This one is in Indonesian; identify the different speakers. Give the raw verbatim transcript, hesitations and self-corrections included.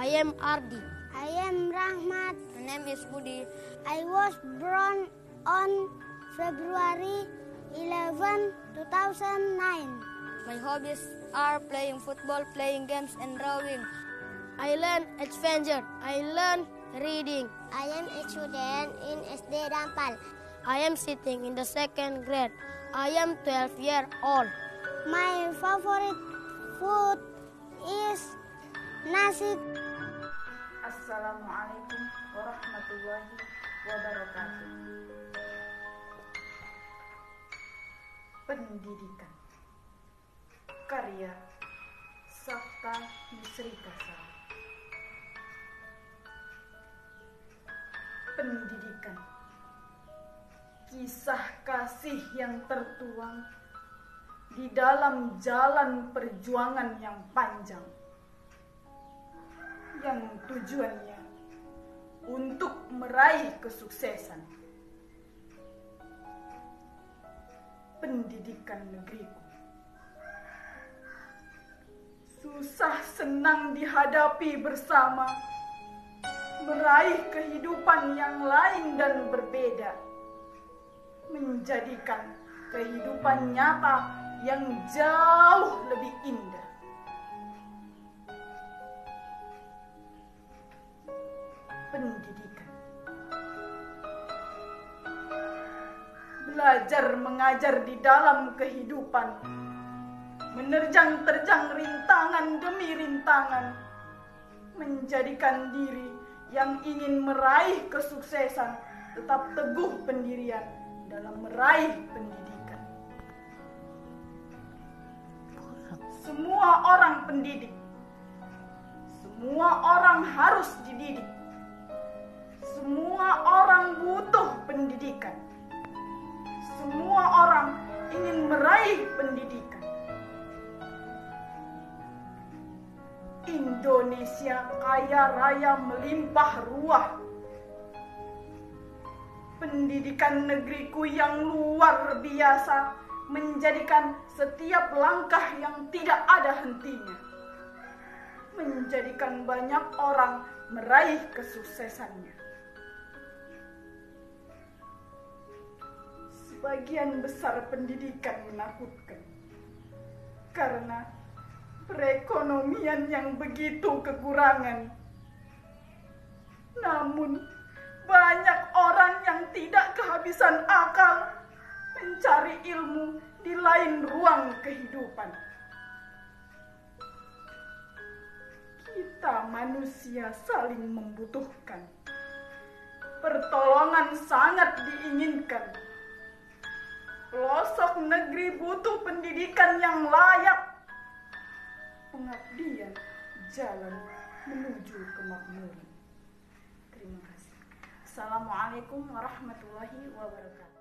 Speaker 1: I am Ardi.
Speaker 2: I am Rahmat.
Speaker 1: My name is Budi.
Speaker 2: I was born on February eleventh, two thousand nine.
Speaker 1: My hobbies are playing football, playing games, and drawing. I learn adventure. I learn reading.
Speaker 2: I am a student in S D Dampal.
Speaker 1: I am sitting in the second grade. I am twelve years old.
Speaker 2: My favorite food is nasi.
Speaker 3: Assalamualaikum warahmatullahi wabarakatuh. Pendidikan karya Sabta Yusrikasa. Pendidikan, kisah kasih yang tertuang di dalam jalan perjuangan yang panjang, yang tujuannya untuk meraih kesuksesan. Pendidikan negeriku susah senang dihadapi bersama, meraih kehidupan yang lain dan berbeda, menjadikan kehidupan nyata yang jauh lebih indah. Pendidikan, belajar mengajar di dalam kehidupan, menerjang-terjang rintangan demi rintangan, menjadikan diri yang ingin meraih kesuksesan tetap teguh pendirian dalam meraih pendidikan. Semua orang pendidik, semua orang harus dididik, semua orang butuh pendidikan, semua orang ingin meraih pendidikan. Indonesia kaya raya melimpah ruah. Pendidikan negeriku yang luar biasa menjadikan setiap langkah yang tidak ada hentinya, menjadikan banyak orang meraih kesuksesannya. Sebagian besar pendidikan menakutkan karena perekonomian yang begitu kekurangan. Namun banyak orang yang tidak kehabisan akal mencari ilmu di lain ruang kehidupan. Kita manusia saling membutuhkan. Pertolongan sangat diinginkan. Pelosok negeri butuh pendidikan yang layak. Pengabdian jalan menuju kemakmuran. Terima kasih. Assalamualaikum warahmatullahi wabarakatuh.